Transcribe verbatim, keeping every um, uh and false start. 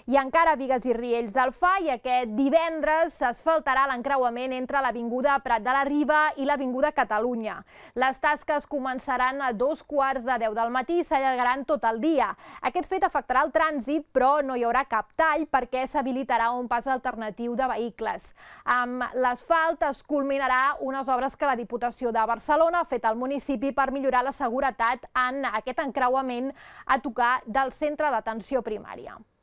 I encara a Bigues i Riells del Fai, aquest divendres s'asfaltarà l'encreuament entre l'avinguda Prat de la Riba i l'avinguda Catalunya. Les tasques començaran a dos quarts de deu del matí i s'allargaran tot el dia. Aquest fet afectarà el trànsit, però no hi haurà cap tall perquè s'habilitarà un pas alternatiu de vehicles. Amb l'asfalt es culminarà unes obres que la Diputació de Barcelona ha fet al municipi per millorar la seguretat en aquest encreuament a tocar del centre d'atenció primària.